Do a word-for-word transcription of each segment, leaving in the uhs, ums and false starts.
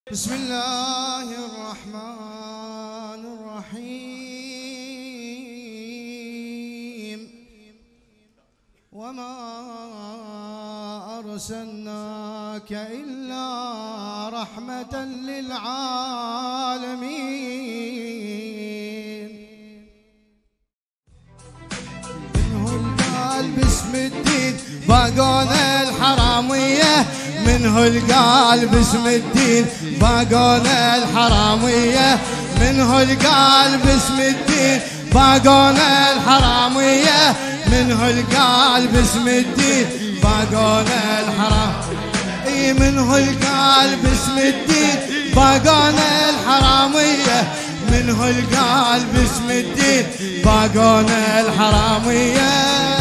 بسم الله الرحمن الرحيم. وما أرسلناك إلا رحمة للعالمين. منه القال باسم الدين باقون الحرامية، منه القال باسم الدين باقون الحرامية، منه القال باسم الدين باقون الحرامية، منه القال باسم الدين باقون الحرام. اي منه القال باسم الدين باقون الحرامية، منه القال باسم الدين باقون الحرامية،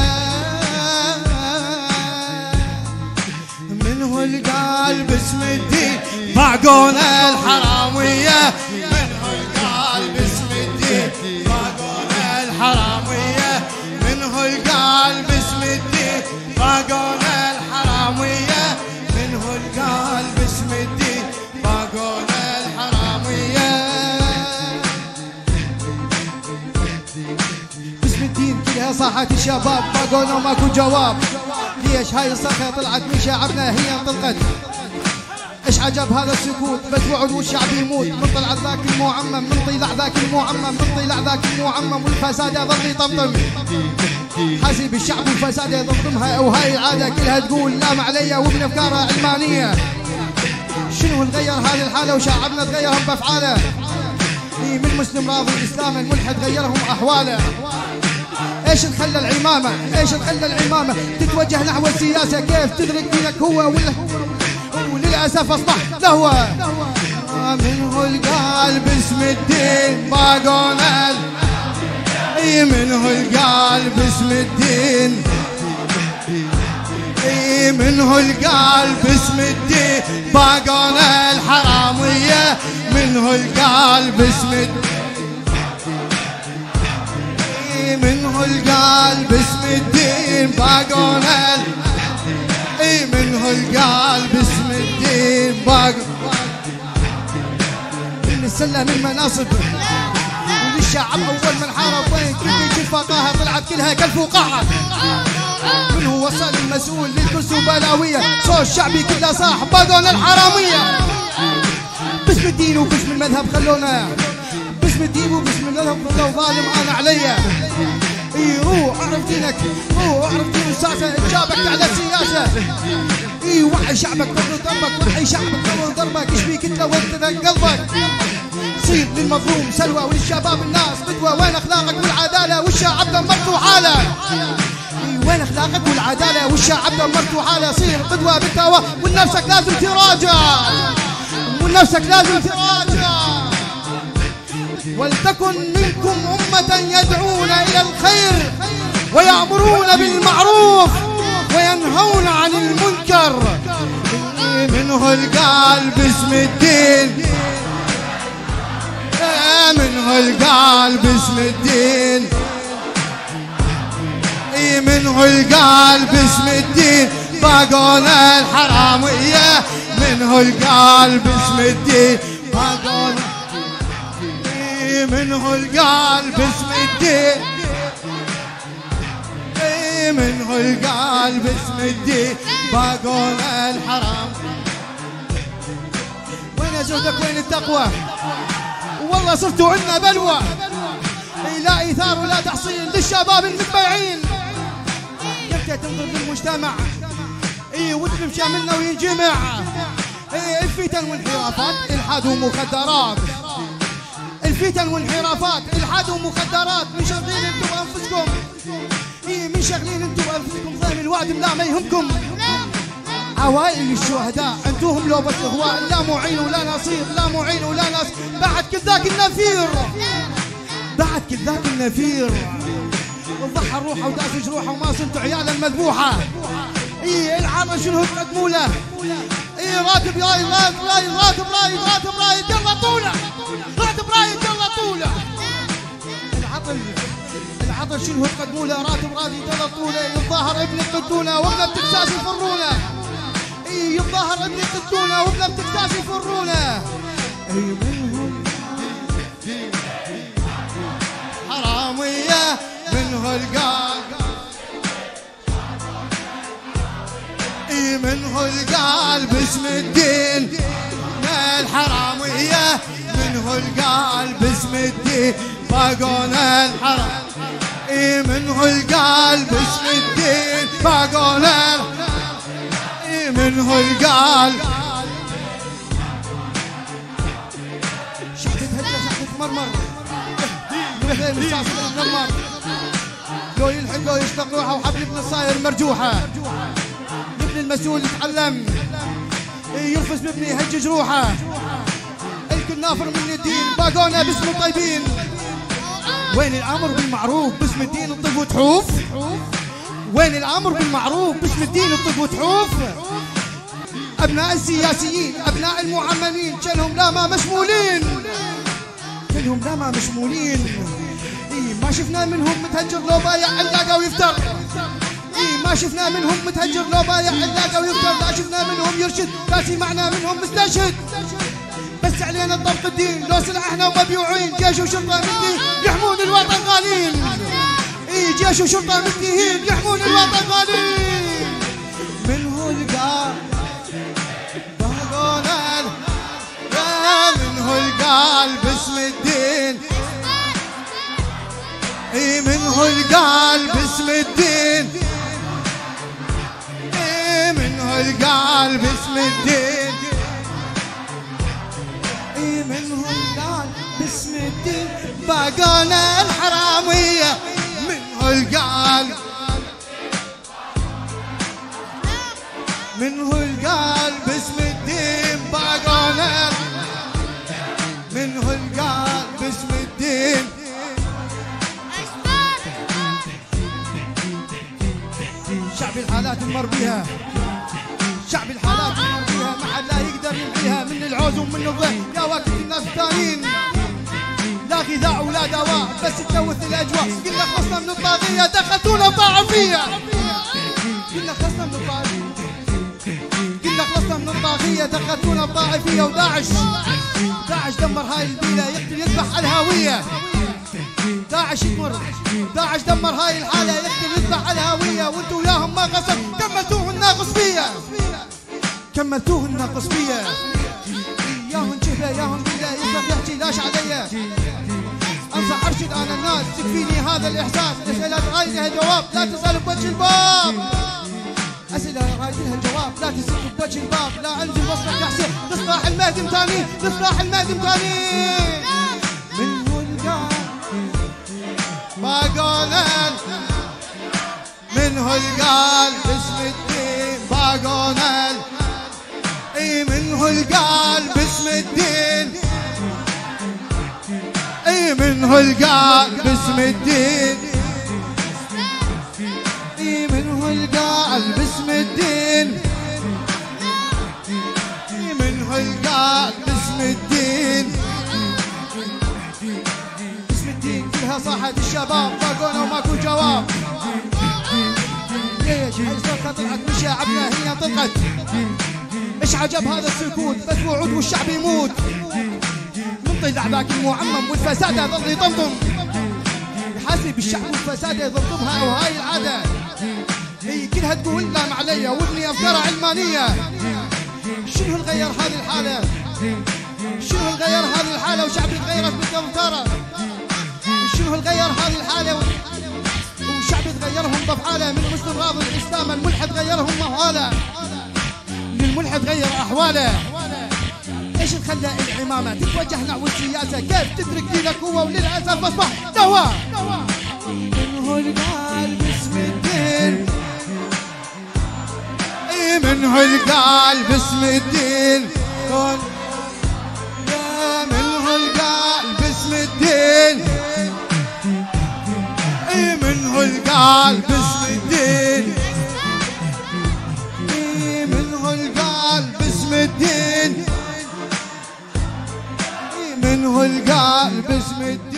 منه القال باسم الدين باقون الحرامية، منه القال باسم الدين باقون الحرامية، منه القال باسم الدين باقون الحرامية، منه القال باسم الدين باقون الحرامية. باسم الدين كلها صاحت الشباب باقون وماكو جواب. ليش هاي الصرخة طلعت من شعبنا هي انطلقت؟ ايش عجب هذا السكوت؟ بس وعد والشعب يموت. من طلعت ذاك المعمم، من طلع ذاك المعمم، من طلع ذاك المعمم، والفساد يظل يطمطم. حاسب الشعب والفساد يضمضمها، وهاي العادة كلها تقول لام عليا ومن افكارها علمانية. شنو نغير هذه الحالة وشعبنا تغيرهم بافعاله؟ من مسلم راضي الاسلام الملحد غيرهم احواله. ايش خلى العمامة؟ ايش خلى العمامة تتوجه نحو السياسة؟ كيف تدرك دينك هو ولا وللأسف أصبح لهوة. منه القال باسم الدين باقون ال اي منه القال باسم الدين، اي منه القال باسم الدين باقون الحرامية، منه القال باسم الدين، منه القال باسم الدين باقون ال اي منه القال باسم الدين باقون. من السلة من مناصب وللشعب اول من حارب، وين كل بيت فقاها طلعت كلها كالفقاعة. من هو وصل المسؤول للكرسي وبلاوية؟ صوت شعبي كله صاح باقون الحرامية. باسم الدين وباسم المذهب خلونا، باسم الدين وباسم المذهب خلوا ظالم انا عليا. اي روح اعرف دينك، روح اعرف دين الساسة، اجابك على السياسة. اي وعي شعبك قبل ضربك، وعي شعبك قبل ضربك، ايش بيك انت وانت قلبك؟ صير للمظلوم سلوى وللشباب الناس قدوة. وين اخلاقك والعدالة والشعب دمرتوا حاله؟ اي وين اخلاقك والعدالة والشعب دمرتوا حاله؟ صير قدوة بالتوى ولنفسك لازم تراجع، ولنفسك لازم تراجع. ولتكن منكم أمة يدعون إلى الخير ويأمرون بالمعروف وينهون عن المنكر. منه القال باسم الدين، منه القال باسم الدين، منه القال باسم الدين باقون الحرامية، منه القال باسم الدين باقون، منه القال باسم الدين، منه القال باسم الدين باقون الحرام. وين زهدك وين التقوى؟ والله صرتوا عندنا بلوى. لا ايثار ولا تحصيل للشباب المتبعين. يبكي تنظر للمجتمع اي وتلم شاملنا وينجمع. اي الفتن والانحرافات الحاد ومخدرات، الفتن والانحرافات الحاد ومخدرات. من شغلين انتم انفسكم، اي من شغلين انتم انفسكم. ضيم الوعد لا ما يهمكم. عوائل الشهداء انتوهم لو بس اخوان، لا معين ولا نصير، لا معين ولا نصير. بعد كل ذاك النفير، بعد كل ذاك النفير وضحى روحه وداسج روحه وما صنتوا عيالا مذبوحه. اي العرض شنو تقدموا له؟ اي راتب رايد راتب رايد راتب رايد راتب رايد يلا طوله، راتب رايد يلا طوله. العطل العطل شنو تقدموا له؟ راتب رايد يلا طوله. الظاهر ابن القدونه وابن التكساس يفرونا. اي اي الظهر اللي يقتلونه وبلا بتكتاس يفرونه. اي منهم حرامية منه القال، اي منه القال باسم الدين. الحرامية منه القال باسم الدين باقون الحرام، اي منه القال باسم الدين باقون اي منه القال. شحتة هجة شحتة مرمر مثل مساس المرمر، لو يلحق لو يشتق روحه وحبل ابن الصاير مرجوحه. ابن المسؤول يتعلم يرفس بابني يهجج روحه. الكل نافر من الدين باقونا باسم الطيبين. وين الامر بالمعروف باسم الدين الطب وتحوف؟ وين الامر بالمعروف باسم الدين الطب وتحوف؟ ابناء السياسيين ابناء المعممين كلهم لا ما مشمولين، كلهم لا ما مشمولين. اي ما شفنا منهم متهجر لو بايع علاقه ويفتر، اي ما شفنا منهم متهجر لو بايع علاقه ويفتر. لا شفنا منهم يرشد لا سمعنا منهم مستشهد. بس علينا طبق الدين لو سلعنا ومبيوعين. جيش وشرطه مدين يحمون الوطن غالين، اي جيش وشرطه مدين يحمون الوطن غالين. منه القال باقون منه القال باسم الدين، اي منه القال باسم الدين، اي منه القال باسم الدين، اي منه القال باسم الدين باقون الحرامية منه القال، منه القال باسم الدين باقون منه القال باسم الدين. شعب الحالات نمر بيها، شعب الحالات نمر بيها ما حد لا يقدر ينحيها. من العوز ومن الضيق يا وقت الناس الثانيين، لا غذاء ولا دواء بس تلوث الاجواء. قلنا خلصنا من الطاغية دخلتونا الطائفية، قلنا خلصنا من الطاغية، قلنا خلصنا من الطاغية دخلتونا الطائفية. وداعش داعش دمر هاي البيئة يقتل يذبح على الهوية. داعش يمر داعش دمر هاي الحالة يقتل يذبح على الهوية. وانتوا وياهم ما قصر كملتوه الناقص فيا، كملتوه الناقص فيا. ياهم جهله ياهم بيله يصرخ يحكي لاش عليا. انصح ارشد انا الناس تكفيني هذا الاحساس. اسئله رايد لها جواب لا تسال بوجه الباب، اسئله رايد لها جواب لا تسال بوجه الباب. لا انزل وسط تحسين نصلاح المهدي متاني نصلاح المهدي متاني. منه القال باقون منه القال باسم الدين باقون اي منه القال باسم الدين، اي منه القال باسم الدين، اي منه القال باسم الدين، اي منه القال باسم الدين. باسم الدين كلها صاحت الشباب باقونا وماكو جواب. ليش هاي صوتها طلعت من شعبنا هي طلقت. ايش عجب هذا السكوت بس وعود والشعب يموت. منطي ذعباك المعمم والفساد يظل يطمطم. يحاسب الشعب والفساد يضمضمها وهاي العاده. هي كلها تقول لام عليا وابني افكار علمانيه. شنو اللي غير هذه الحاله؟ شنو اللي غير هذه الحاله وشعبي تغيرت بالدمتره؟ شنو اللي غير هذه الحاله وشعبي تغيرهم بافعاله؟ من مسلم راضي الاسلام الملحد غيرهم مهاله. الملحد غير احواله. ايش اللي خلى العمامه تتوجه نحو السياسه؟ كيف تترك دينك هو وللاسف اصبح دواء. منه القال باسم الدين، اي منه القال باسم الدين. يا منه القال باسم الدين، اي منه القال باسم الدين، اي منه القال باسم الدين، اي منه القال باسم الدين.